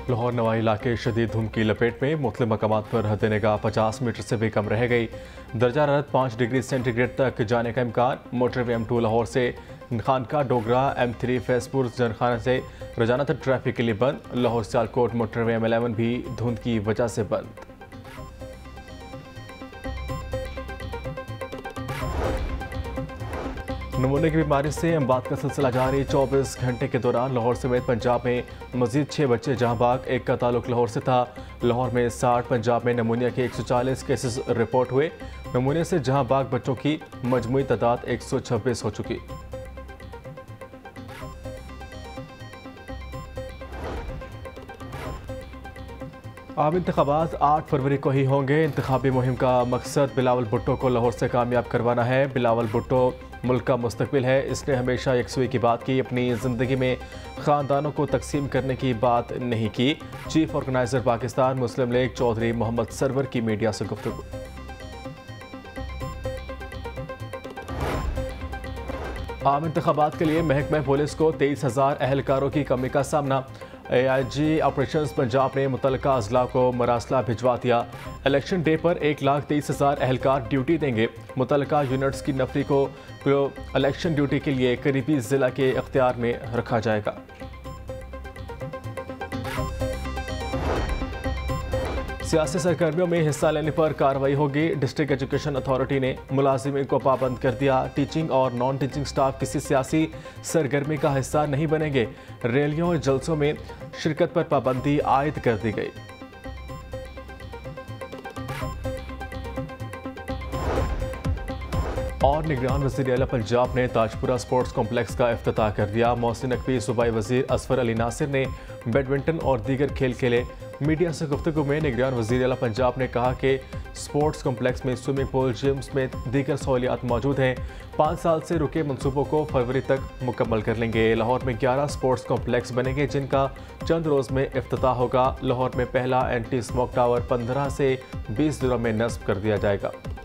लाहौर नवाई इलाके शदीद धुंध की लपेट में मुख्तलिफ मकामात पर हद निगाह 50 मीटर से भी कम रह गई। दर्जा हरारत 5 डिग्री सेंटीग्रेड तक जाने का इम्कान। मोटरवे M2 लाहौर से खानका डोगरा, M3 फैसपुर जनखाना से रोजाना तक ट्रैफिक के लिए बंद। लाहौर सियालकोट मोटरवे M11 भी धुंध की वजह से बंद। नमूने की बीमारी से अमवात का सिलसिला जारी। 24 घंटे के दौरान लाहौर समेत पंजाब में मजीद 6 बच्चे जहां भाग। एक का ताल्लुक लाहौर से था। लाहौर में 60, पंजाब में नमूनिया के 140 केसेस रिपोर्ट हुए। नमूने से जहां भाग बच्चों की मजमूई तादाद 126 हो चुकी। आम इंतखाबात 8 फरवरी को ही होंगे। इंतखाबी मुहिम का मकसद बिलावल भुट्टो को लाहौर से कामयाब करवाना है। बिलावल भुट्टो मुल्क का मुस्तकबिल है। इसने हमेशा यकसुई की बात की, अपनी ज़िंदगी में ख़ानदानों को तकसीम करने की बात नहीं की। चीफ ऑर्गेनाइज़र पाकिस्तान मुस्लिम लीग चौधरी मोहम्मद सरवर की मीडिया से गुफ्तगू। आम इंतखाबात के लिए महकमा पुलिस को 23,000 एहलकारों की कमी का सामना। AIG ऑपरेशंस पंजाब ने मुतल्लिका अजला को मरासला भिजवा दिया। इलेक्शन डे पर 1,23,000 एहलकार ड्यूटी देंगे। मुतल्लिका यूनिट्स की नफरी को इलेक्शन ड्यूटी के लिए करीबी जिला के इख्तियार में रखा जाएगा। सियासी सरगर्मियों में हिस्सा लेने पर कार्रवाई होगी। डिस्ट्रिक्ट एजुकेशन अथॉरिटी ने मुलाजिमीन को पाबंद कर दिया। टीचिंग और नॉन टीचिंग स्टाफ किसी सियासी सरगर्मी का हिस्सा नहीं बनेंगे। रैलियों और जलसों में शिरकत पर पाबंदी आयद कर दी गई। और निगरान वज़ीर आला पंजाब ने ताजपुरा स्पोर्ट्स कॉम्प्लेक्स का इफ्तिताह कर दिया। मोहसिन नकवी सूबाई वज़ीर असफर अली नासिर ने बैडमिंटन और दीगर खेल खेले। मीडिया से गुफ्तगू में निगरान वज़ीर आला पंजाब ने कहा कि स्पोर्ट्स कॉम्प्लेक्स में स्विमिंग पूल, जिम समेत दीगर सहूलियात मौजूद हैं। 5 साल से रुके मनसूबों को फरवरी तक मुकम्मल कर लेंगे। लाहौर में 11 स्पोर्ट्स कॉम्प्लेक्स बनेंगे, जिनका चंद रोज़ में इफ्तिताह होगा। लाहौर में पहला एंटी स्मोक टावर 15 से 20 दिनों में नस्ब कर दिया जाएगा।